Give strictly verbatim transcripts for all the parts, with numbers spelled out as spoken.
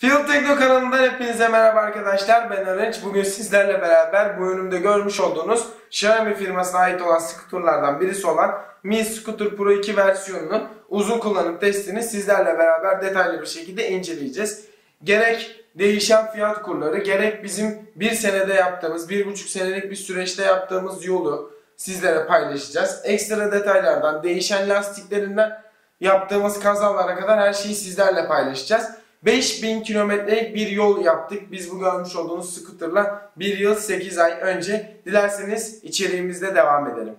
Field Tekno kanalından hepinize merhaba arkadaşlar. Ben Arınç. Bugün sizlerle beraber bu önümde görmüş olduğunuz Xiaomi firmasına ait olan skuterlardan birisi olan Mi Scooter Pro iki versiyonunun uzun kullanım testini sizlerle beraber detaylı bir şekilde inceleyeceğiz. Gerek değişen fiyat kurları, gerek bizim bir senede yaptığımız, bir buçuk senelik bir süreçte yaptığımız yolu sizlere paylaşacağız. Ekstra detaylardan, değişen lastiklerinden yaptığımız kazalara kadar her şeyi sizlerle paylaşacağız. beş bin kilometrelik bir yol yaptık. Biz bu görmüş olduğunuz scooterla bir yıl sekiz ay önce. Dilerseniz içeriğimizde devam edelim.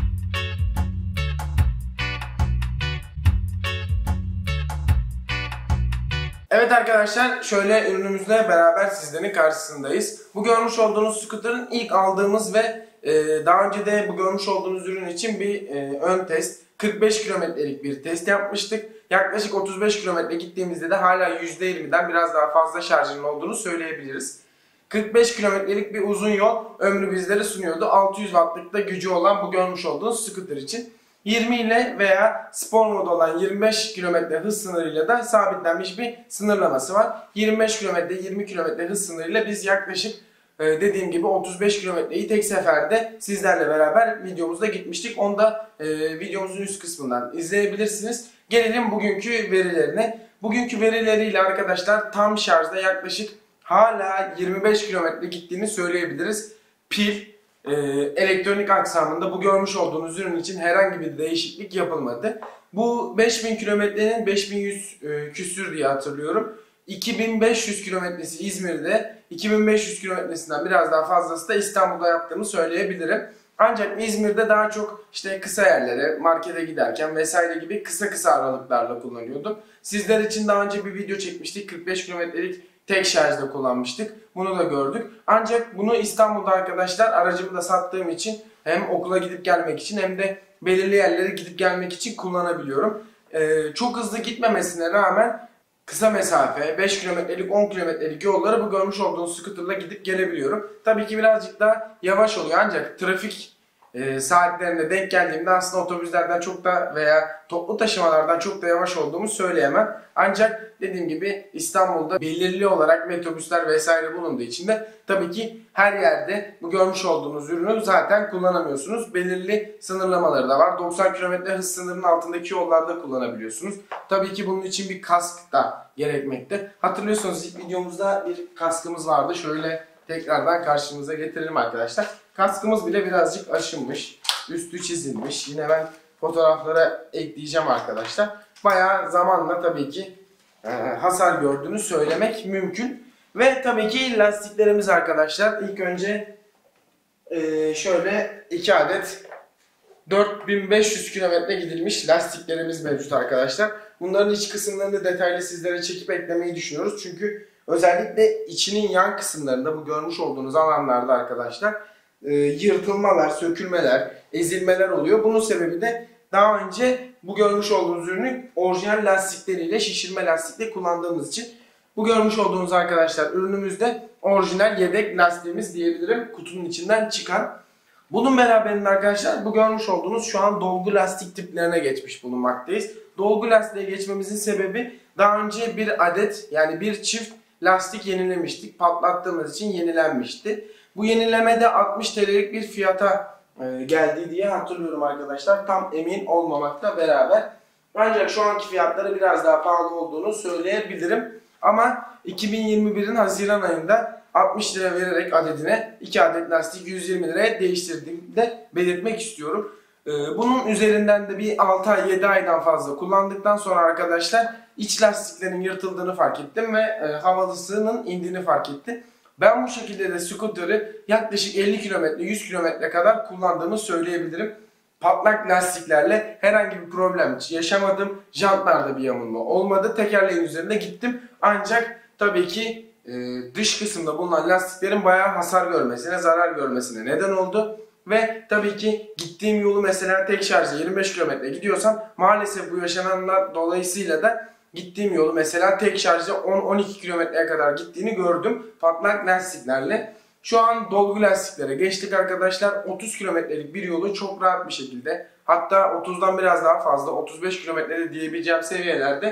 Evet arkadaşlar, şöyle ürünümüzle beraber sizlerin karşısındayız. Bu görmüş olduğunuz scooter'ın ilk aldığımız ve e, daha önce de bu görmüş olduğunuz ürün için bir e, ön test, kırk beş kilometrelik bir test yapmıştık. Yaklaşık otuz beş kilometre gittiğimizde de hala yüzde yirmiden biraz daha fazla şarjının olduğunu söyleyebiliriz. kırk beş kilometrelik bir uzun yol ömrü bizlere sunuyordu. altı yüz wattlık da gücü olan bu görmüş olduğunuz scooter için. yirmi ile veya spor modu olan yirmi beş kilometre hız sınırıyla da sabitlenmiş bir sınırlaması var. yirmi beş kilometre yirmi kilometre hız sınırıyla biz yaklaşık dediğim gibi otuz beş kilometreyi tek seferde sizlerle beraber videomuzda gitmiştik. Onu da e, videomuzun üst kısmından izleyebilirsiniz. Gelelim bugünkü verilerine. Bugünkü verileriyle arkadaşlar tam şarjda yaklaşık hala yirmi beş kilometre gittiğini söyleyebiliriz. Pil, e, elektronik aksamında bu görmüş olduğunuz ürün için herhangi bir değişiklik yapılmadı. Bu beş bin kilometrenin beş bin yüz e, küsür diye hatırlıyorum. iki bin beş yüz kilometresi İzmir'de, iki bin beş yüz kilometresinden biraz daha fazlası da İstanbul'da yaptığımı söyleyebilirim. Ancak İzmir'de daha çok işte kısa yerlere, markete giderken vesaire gibi kısa kısa aralıklarla kullanıyordum. Sizler için daha önce bir video çekmiştik. kırk beş kilometrelik tek şarjda kullanmıştık. Bunu da gördük. Ancak bunu İstanbul'da arkadaşlar aracımı da sattığım için hem okula gidip gelmek için hem de belirli yerlere gidip gelmek için kullanabiliyorum. Ee, çok hızlı gitmemesine rağmen kısa mesafe, beş kilometrelik, on kilometrelik yolları bu görmüş olduğunuz scooterla gidip gelebiliyorum. Tabii ki birazcık daha yavaş oluyor ancak trafik e, saatlerine denk geldiğimde aslında otobüslerden çok da veya toplu taşımalardan çok da yavaş olduğumu söyleyemem. Ancak dediğim gibi İstanbul'da belirli olarak metrobüsler vesaire bulunduğu için de tabii ki her yerde bu görmüş olduğunuz ürünü zaten kullanamıyorsunuz. Belirli sınırlamaları da var. doksan kilometre hız sınırının altındaki yollarda kullanabiliyorsunuz. Tabii ki bunun için bir kask da gerekmekte. Hatırlıyorsunuz ilk videomuzda bir kaskımız vardı. Şöyle tekrardan karşınıza getirelim arkadaşlar. Kaskımız bile birazcık aşınmış. Üstü çizilmiş. Yine ben fotoğraflara ekleyeceğim arkadaşlar. Bayağı zamanla tabii ki e, hasar gördüğünü söylemek mümkün. Ve tabii ki lastiklerimiz arkadaşlar. İlk önce e, şöyle iki adet dört bin beş yüz kilometre gidilmiş lastiklerimiz mevcut arkadaşlar. Bunların iç kısımlarını detaylı sizlere çekip eklemeyi düşünüyoruz. Çünkü özellikle içinin yan kısımlarında bu görmüş olduğunuz alanlarda arkadaşlar e, yırtılmalar, sökülmeler, ezilmeler oluyor. Bunun sebebi de daha önce bu görmüş olduğunuz ürünü orijinal lastikleriyle, şişirme lastikle kullandığımız için. Bu görmüş olduğunuz arkadaşlar ürünümüzde orijinal yedek lastiğimiz diyebilirim, kutunun içinden çıkan. Bunun beraberinde arkadaşlar bu görmüş olduğunuz şu an dolgu lastik tiplerine geçmiş bulunmaktayız. Dolgu lastiğe geçmemizin sebebi daha önce bir adet yani bir çift lastik yenilemiştik. Patlattığımız için yenilenmişti. Bu yenilemede altmış TL'lik bir fiyata e, geldi diye hatırlıyorum arkadaşlar. Tam emin olmamakla beraber. Ancak şu anki fiyatları biraz daha pahalı olduğunu söyleyebilirim. Ama iki bin yirmi birin Haziran ayında altmış lira vererek adedine iki adet lastik yüz yirmi liraya değiştirdiğimi de belirtmek istiyorum. Bunun üzerinden de bir altı ay yedi aydan fazla kullandıktan sonra arkadaşlar iç lastiklerin yırtıldığını fark ettim ve havalısının indiğini fark ettim. Ben bu şekilde de scooter'ı yaklaşık elli kilometre yüz kilometre kadar kullandığımı söyleyebilirim. Patlak lastiklerle herhangi bir problem yaşamadım. Jantlarda bir yamulma olmadı. Tekerleğin üzerinde gittim. Ancak tabii ki dış kısımda bulunan lastiklerin bayağı hasar görmesine, zarar görmesine neden oldu. Ve tabii ki gittiğim yolu mesela tek şarjla yirmi beş kilometre gidiyorsam maalesef bu yaşananlar dolayısıyla da gittiğim yolu mesela tek şarjla on on iki kilometreye kadar gittiğini gördüm patlak lastiklerle. Şu an dolgu lastiklere geçtik arkadaşlar. otuz kilometrelik bir yolu çok rahat bir şekilde, hatta otuzdan biraz daha fazla, otuz beş kilometrede diyebileceğim seviyelerde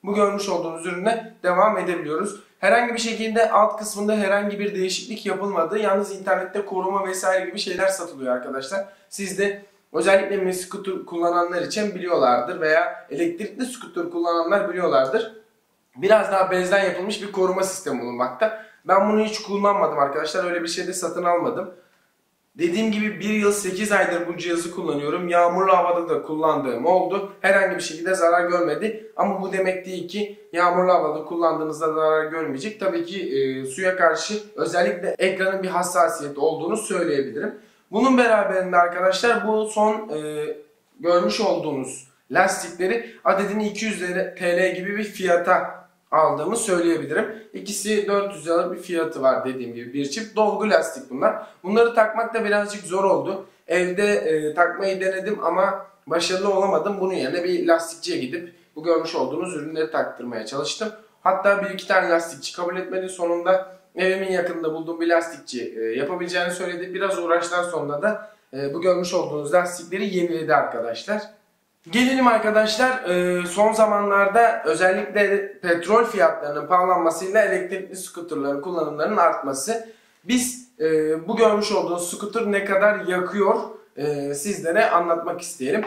bu görmüş olduğunuz ürüne devam edebiliyoruz. Herhangi bir şekilde alt kısmında herhangi bir değişiklik yapılmadı. Yalnız internette koruma vesaire gibi şeyler satılıyor arkadaşlar. Siz de özellikle mini scooter kullananlar için biliyorlardır veya elektrikli scooter kullananlar biliyorlardır. Biraz daha bezden yapılmış bir koruma sistemi bulunmakta. Ben bunu hiç kullanmadım arkadaşlar. Öyle bir şey de satın almadım. Dediğim gibi bir yıl sekiz aydır bu cihazı kullanıyorum. Yağmurlu havada da kullandığım oldu. Herhangi bir şekilde zarar görmedi. Ama bu demek değil ki yağmurlu havada kullandığınızda zarar görmeyecek. Tabii ki e, suya karşı özellikle ekranın bir hassasiyeti olduğunu söyleyebilirim. Bunun beraberinde arkadaşlar bu son e, görmüş olduğunuz lastikleri adedini iki yüz T L gibi bir fiyata aldığımı söyleyebilirim. İkisi dört yüz liralık bir fiyatı var dediğim gibi, bir çift dolgu lastik bunlar. Bunları takmak da birazcık zor oldu. Evde e, takmayı denedim ama başarılı olamadım. Bunun yerine bir lastikçiye gidip bu görmüş olduğunuz ürünleri taktırmaya çalıştım. Hatta bir iki tane lastikçi kabul etmedi. Sonunda evimin yakınında bulduğum bir lastikçi e, yapabileceğini söyledi. Biraz uğraştan sonra da e, bu görmüş olduğunuz lastikleri yeniledi arkadaşlar. Gelelim arkadaşlar son zamanlarda özellikle petrol fiyatlarının pahalanmasıyla elektrikli skuterların kullanımlarının artması. Biz bu görmüş olduğunuz skuter ne kadar yakıyor sizlere anlatmak isteyelim.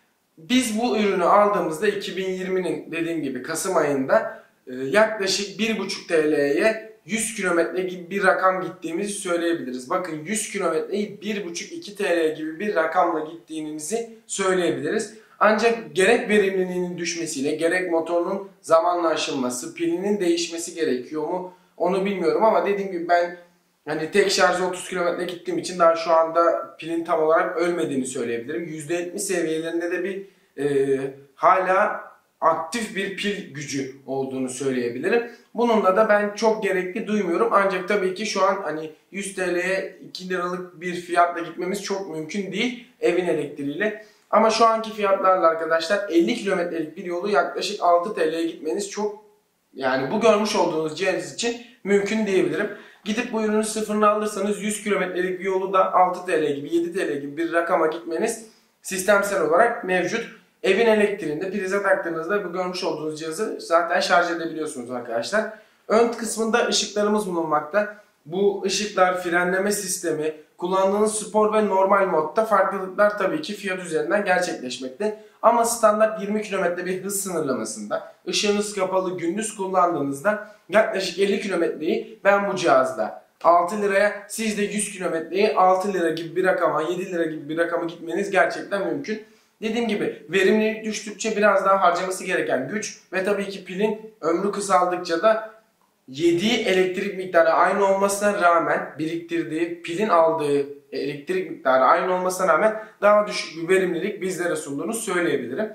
Biz bu ürünü aldığımızda iki bin yirminin dediğim gibi Kasım ayında yaklaşık bir buçuk T L'ye yüz kilometre gibi bir rakam gittiğimizi söyleyebiliriz. Bakın yüz kilometreyi bir buçuk iki T L gibi bir rakamla gittiğimizi söyleyebiliriz. Ancak gerek verimliliğinin düşmesiyle gerek motorunun zamanla aşınması, pilinin değişmesi gerekiyor mu onu bilmiyorum ama dediğim gibi ben hani tek şarjı otuz kilometre gittiğim için daha şu anda pilin tam olarak ölmediğini söyleyebilirim. yüzde yetmiş seviyelerinde de bir e, hala aktif bir pil gücü olduğunu söyleyebilirim. Bununla da ben çok gerekli duymuyorum. Ancak tabii ki şu an hani yüz T L'ye iki liralık bir fiyatla gitmemiz çok mümkün değil evin elektriğiyle. Ama şu anki fiyatlarla arkadaşlar elli kilometrelik bir yolu yaklaşık altı T L'ye gitmeniz çok, yani bu görmüş olduğunuz cihaz için mümkün diyebilirim. Gidip bu ürünün sıfırını alırsanız yüz kilometrelik bir yolu da altı T L gibi yedi T L gibi bir rakama gitmeniz sistemsel olarak mevcut. Evin elektriğinde prize taktığınızda bu görmüş olduğunuz cihazı zaten şarj edebiliyorsunuz arkadaşlar. Ön kısmında ışıklarımız bulunmakta. Bu ışıklar, frenleme sistemi, kullandığınız spor ve normal modda farklılıklar tabii ki fiyat üzerinden gerçekleşmekte. Ama standart yirmi kilometre bir hız sınırlamasında ışığınız kapalı gündüz kullandığınızda yaklaşık elli kilometreyi ben bu cihazda altı liraya, siz de yüz kilometreyi altı lira gibi bir rakama, yedi lira gibi bir rakama gitmeniz gerçekten mümkün. Dediğim gibi verimlilik düştükçe biraz daha harcaması gereken güç ve tabii ki pilin ömrü kısaldıkça da yediği elektrik miktarı aynı olmasına rağmen biriktirdiği, pilin aldığı elektrik miktarı aynı olmasına rağmen daha düşük bir verimlilik bizlere sunduğunu söyleyebilirim.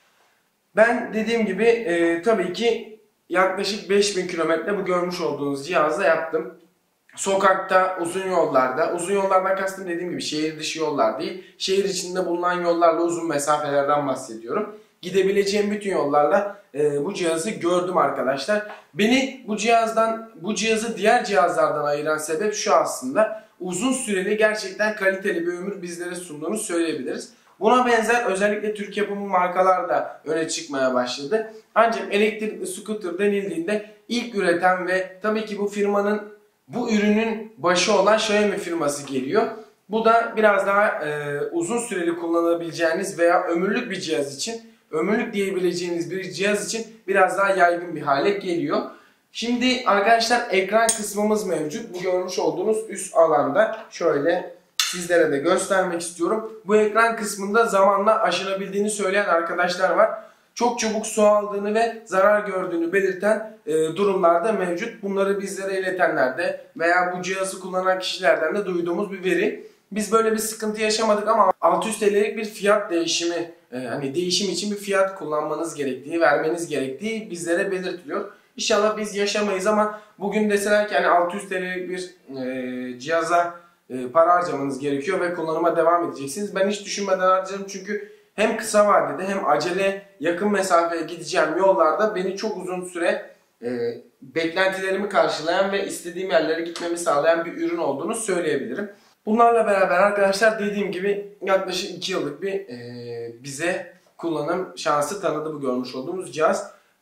Ben dediğim gibi e, tabii ki yaklaşık beş bin kilometre bu görmüş olduğunuz cihazla yaptım. Sokakta, uzun yollarda, uzun yollardan kastım dediğim gibi şehir dışı yollar değil, şehir içinde bulunan yollarla uzun mesafelerden bahsediyorum. Gidebileceğim bütün yollarla e, bu cihazı gördüm arkadaşlar. Beni bu cihazdan, bu cihazı diğer cihazlardan ayıran sebep şu aslında. Uzun süreli gerçekten kaliteli bir ömür bizlere sunduğunu söyleyebiliriz. Buna benzer özellikle Türk yapımı markalar da öne çıkmaya başladı. Ancak elektrikli scooter denildiğinde ilk üreten ve tabii ki bu firmanın, bu ürünün başı olan Xiaomi firması geliyor. Bu da biraz daha e, uzun süreli kullanabileceğiniz veya ömürlük bir cihaz için, ömürlük diyebileceğiniz bir cihaz için biraz daha yaygın bir hale geliyor. Şimdi arkadaşlar ekran kısmımız mevcut. Bu görmüş olduğunuz üst alanda şöyle sizlere de göstermek istiyorum. Bu ekran kısmında zamanla aşınabildiğini söyleyen arkadaşlar var. Çok çabuk su aldığını ve zarar gördüğünü belirten e, durumlarda mevcut. Bunları bizlere iletenlerde veya bu cihazı kullanan kişilerden de duyduğumuz bir veri. Biz böyle bir sıkıntı yaşamadık ama altı yüz T L'lik bir fiyat değişimi, e, hani değişim için bir fiyat kullanmanız gerektiği, vermeniz gerektiği bizlere belirtiliyor. İnşallah biz yaşamayız ama bugün deseler ki hani altı yüz T L'lik bir e, cihaza e, para harcamanız gerekiyor ve kullanıma devam edeceksiniz. Ben hiç düşünmeden harcarım çünkü hem kısa vadede hem acele yakın mesafeye gideceğim yollarda beni çok uzun süre e, beklentilerimi karşılayan ve istediğim yerlere gitmemi sağlayan bir ürün olduğunu söyleyebilirim. Bunlarla beraber arkadaşlar dediğim gibi yaklaşık iki yıllık bir e, bize kullanım şansı tanıdı bu görmüş olduğumuz cihaz.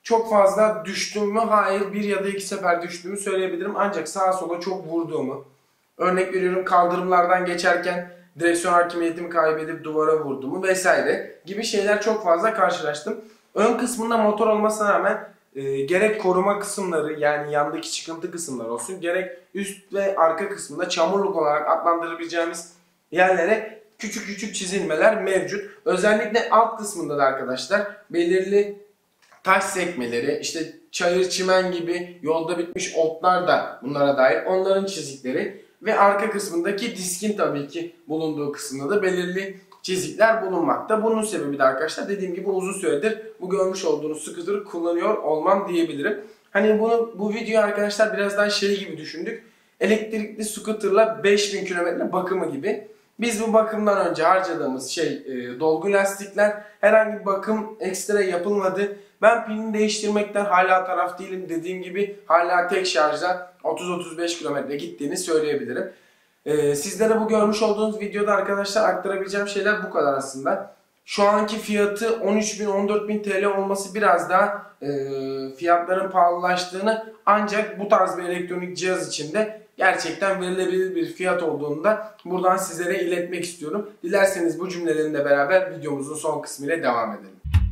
çok fazla düştüm mü? Hayır, bir ya da iki sefer düştüğümü söyleyebilirim. Ancak sağa sola çok vurduğumu, örnek veriyorum kaldırımlardan geçerken direksiyon hakimiyetimi kaybedip duvara vurduğumu vesaire gibi şeyler çok fazla karşılaştım. Ön kısmında motor olmasına rağmen e, gerek koruma kısımları, yani yandaki çıkıntı kısımları olsun, gerek üst ve arka kısmında çamurluk olarak adlandırabileceğimiz yerlere küçük küçük çizilmeler mevcut. Özellikle alt kısmında da arkadaşlar belirli taş sekmeleri, işte çayır çimen gibi yolda bitmiş otlar da bunlara dair, onların çizikleri ve arka kısmındaki diskin tabii ki bulunduğu kısımda da belirli çizikler bulunmakta. Bunun sebebi de arkadaşlar dediğim gibi uzun süredir bu görmüş olduğunuz scooter'ı kullanıyor olmam diyebilirim. Hani bunu bu videoyu arkadaşlar biraz daha şey gibi düşündük. Elektrikli scooter'la beş bin kilometre bakımı gibi. Biz bu bakımdan önce harcadığımız şey e, dolgu lastikler, herhangi bir bakım ekstra yapılmadı. Ben pilini değiştirmekten hala taraf değilim. Dediğim gibi hala tek şarjda otuz otuz beş kilometre gittiğini söyleyebilirim. Ee, sizlere bu görmüş olduğunuz videoda arkadaşlar aktarabileceğim şeyler bu kadar aslında. Şu anki fiyatı on üç bin on dört bin T L olması biraz daha e, fiyatların pahalılaştığını, ancak bu tarz bir elektronik cihaz için de gerçekten verilebilir bir fiyat olduğunu da buradan sizlere iletmek istiyorum. Dilerseniz bu cümlelerimle beraber videomuzun son kısmıyla devam edelim.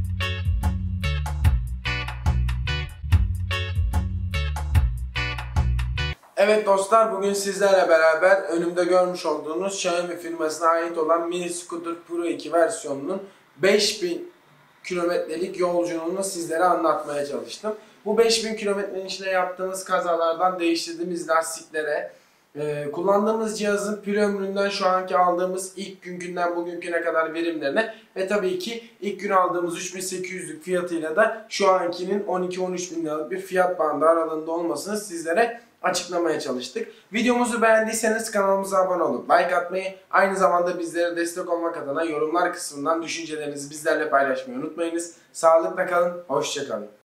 Evet dostlar, bugün sizlerle beraber önümde görmüş olduğunuz Xiaomi firmasına ait olan Mini Scooter Pro iki versiyonunun beş bin kilometrelik yolculuğunu sizlere anlatmaya çalıştım. Bu beş bin kilometrenin içinde yaptığımız kazalardan değiştirdiğimiz lastiklere, e, kullandığımız cihazın pil ömründen şu anki aldığımız ilk günkünden bugünküne kadar verimlerine ve tabii ki ilk gün aldığımız üç bin sekiz yüzlük fiyatıyla da şu ankinin on iki on üç bin liralık bir fiyat bandı aralığında olmasını sizlere açıklamaya çalıştık. Videomuzu beğendiyseniz kanalımıza abone olup like atmayı, aynı zamanda bizlere destek olmak adına yorumlar kısmından düşüncelerinizi bizlerle paylaşmayı unutmayınız. Sağlıkla kalın, hoşça kalın.